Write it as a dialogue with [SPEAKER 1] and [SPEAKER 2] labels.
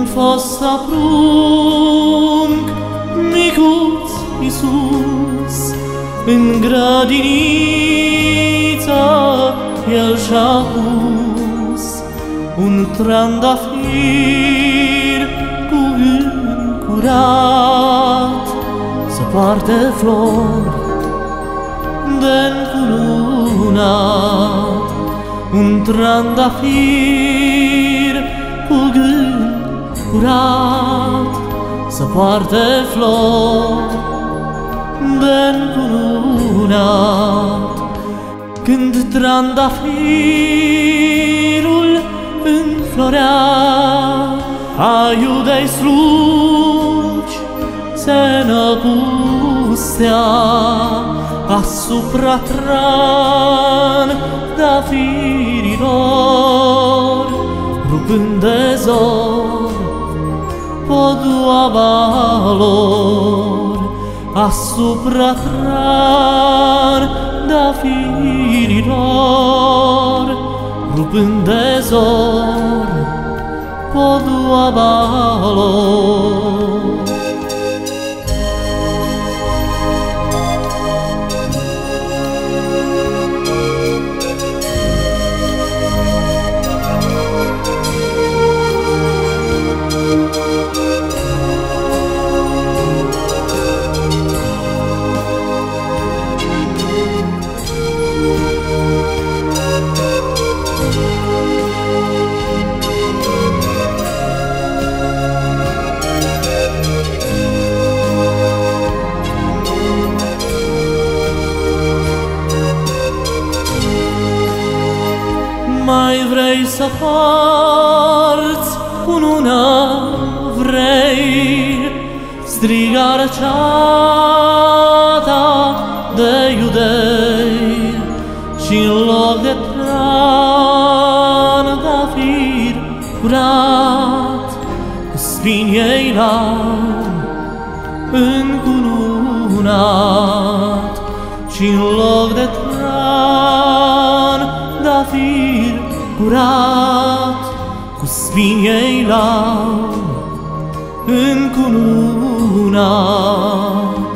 [SPEAKER 1] fosta prunc, micuț Iisus, în grădinița El și-a pus un trandafir cu gând curat, să poarte flori de-încununat. Un trandafir cu gând curat, să poarte flori de-încununat. Când trandafirul înflorea, a iudei slugi se năpustea asupra trandafirilor, rupând de zor podoaba lor, asupra trandafirilor, rupând de zor podoaba lor. Mai vrei să porți cununa, vrei, striga răceata de iudei, și-n loc de trandafir curat, cu spini ei l-au încununat, și-n loc de trandafir curat, cu spini ei l-au încununat.